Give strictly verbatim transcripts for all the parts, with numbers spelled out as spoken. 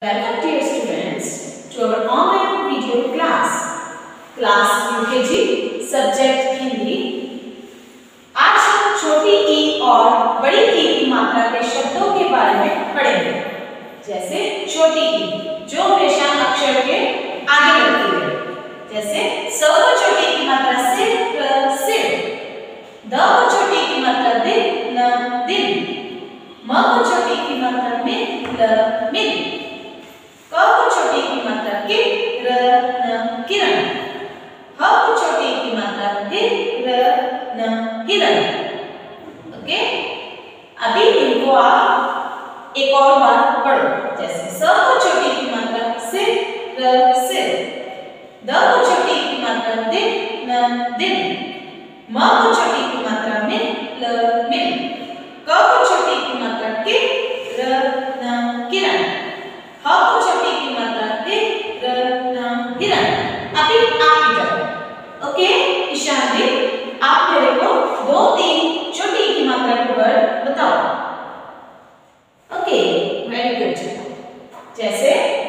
Welcome dear students to our online video class, class U K G, subject Hindi. आज हम छोटी ई और बड़ी ई की मात्रा के शब्दों के बारे में पढ़ेंगे। जैसे छोटी ई जो हमेशा अक्षर के आगे लगती है, जैसे स को छोटी की मात्रा सिर प्लस सिर, द को छोटी की मात्रा दिन न दिन, म को छोटी की मात्रा मिल ल मिल, क को छोटी की मात्रा कि र न किरण, ह को छोटी की मात्रा हि र न हिरण। ओके, अभी इनको आप एक और बार पढ़ो। जैसे स को छोटी की मात्रा सिर र सिर, द को छोटी की मात्रा दिन न दिन, म को छोटी की मात्रा मिल ल मिल, क को छोटी की मात्रा कि र न किरण, ह को छोटी की मात्रा हि र न हिरण। अभी आप इधर ओके ईशान जी, आप मेरे को दो तीन छोटी की मात्रा के वर्ड बताओ। Okay very good. जैसे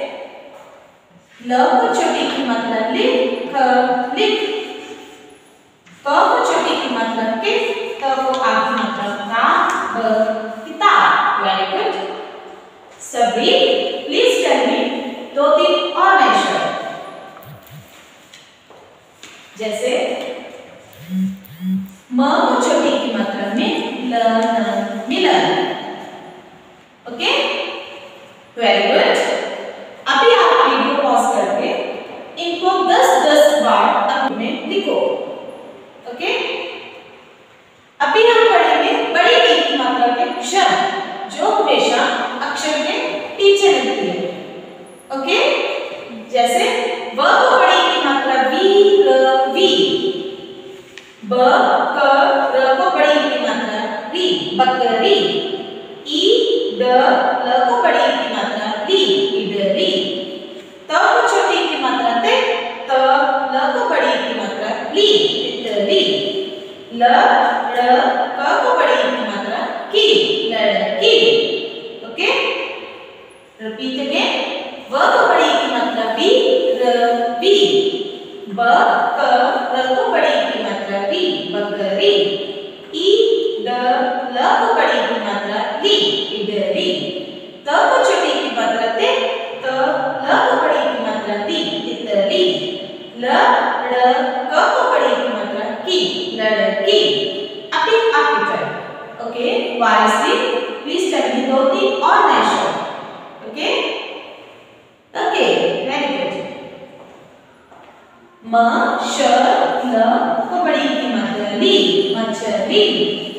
ल को छोटी की मात्रा लिख लिख, क को छोटी की मात्रा कि, त को आखिरी मात्रा का किताब। Very good. सभी प्लीज टेल मी दो तीन और नए शब्द। जैसे म को छोटी की मात्रा में ल न मिलन। Okay very good. अभी आप वीडियो पॉज करके इनको दस दस बार अपने में लिखो। ओके अभी हम पढ़ेंगे बड़ी ई की मात्रा के शब्द जो हमेशा अक्षर के पीछे लगती है। ओके जैसे ब को बड़ी की मात्रा वी र वी, ब क र को बड़ी की मात्रा री बकरी, ई ड ल को बड़ी की मात्रा ली इडली, त को छोटी की मात्रा ते, त ल को बड़ी की मात्रा ली तितली, ल ड़ क को बड़ी की मात्रा की लड़की। Okay repeat again. व को बड़ी की मात्रा बी र बी, ब क र को बड़ी की मात्रा री बकरी, ई ड ल को बड़ी की मात्रा ली इडली, त को छोटी की मात्रा ते, त ल को बड़ी की मात्रा ली तितली, ल ड़ क को बड़ी की मात्रा की लड़की। अभी आप इधर okay Warsi please tell me दो तीन और नए शब्द। Okay okay very good. म श ल को बड़ी की मात्रा ली मछली,